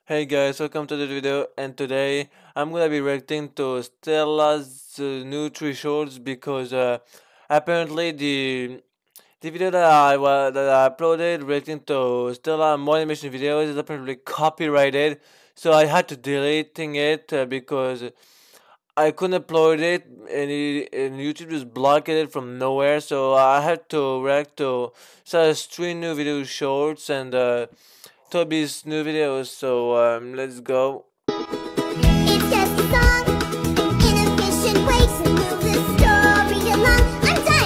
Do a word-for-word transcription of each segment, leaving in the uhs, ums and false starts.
Hey guys, welcome to the video, and today I'm gonna be reacting to Stella's uh, new three shorts because uh, apparently the the video that I wa- that I uploaded reacting to Stella more animation videos is apparently copyrighted, so I had to deleting it uh, because I couldn't upload it and, it, and YouTube just blocked it from nowhere, so I had to react to Stella's three new video shorts and. Uh, Toby's new videos, so um, let's go. It's just a song, an inefficient way to move the story along. I'm done.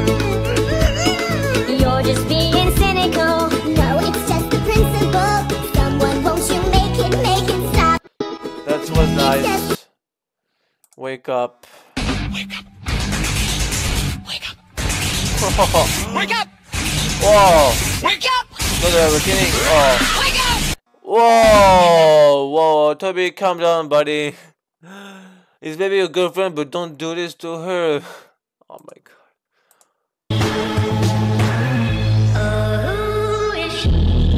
You're just being cynical. No, it's just the principle. Someone, won't you make it, make it stop? That was nice. Wake up. Wake up! Wake up! Wake Wake up! Whoa! Wake up! Look at the beginning. Oh. Wake up! Whoa! Whoa! Toby, calm down, buddy. It's maybe your girlfriend, but don't do this to her. Oh my god. Oh, is she?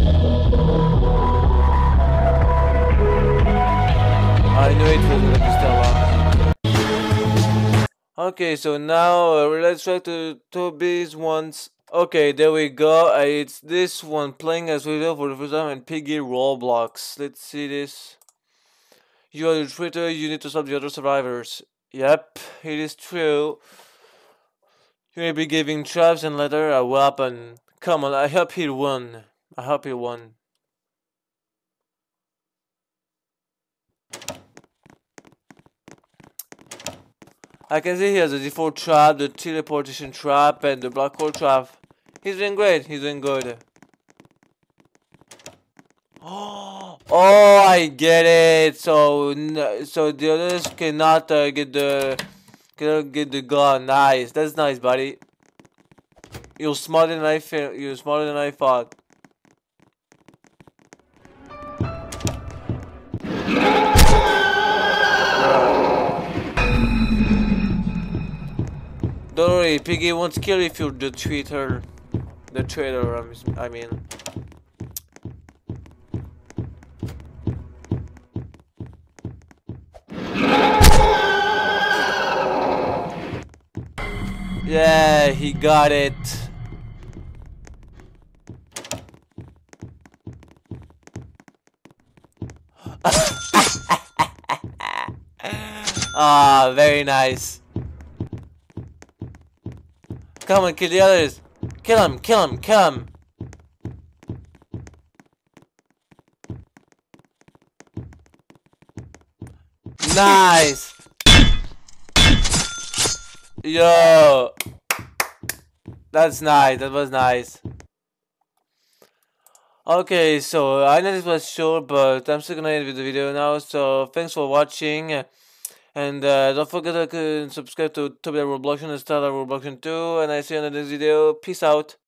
I knew it was gonna be Stella. Okay, so now uh, let's try to Toby's ones. Okay, there we go. Uh, it's this one playing as video for the first time in Piggy Roblox. Let's see this. You are the traitor. You need to stop the other survivors. Yep, it is true. You may be giving Travis and Leather a weapon. Come on, I hope he won. I hope he won. I can see he has the default trap, the teleportation trap, and the black hole trap. He's doing great. He's doing good. Oh, I get it. So, so the others cannot uh, get the cannot get the gun. Nice. That's nice, buddy. You're smarter than I feel. You're smarter than I thought. Don't worry, Piggy won't kill if you're the traitor. The traitor, I mean. Yeah, he got it. Ah, very nice. Come on, kill the others. Kill him, kill him, kill him. Nice. Yo. That's nice. That was nice. Okay, so I know this was short, but I'm still gonna end with the video now. So thanks for watching. And uh, don't forget to subscribe to Toby Roblox and Stella Roblox two. And I see you in the next video. Peace out.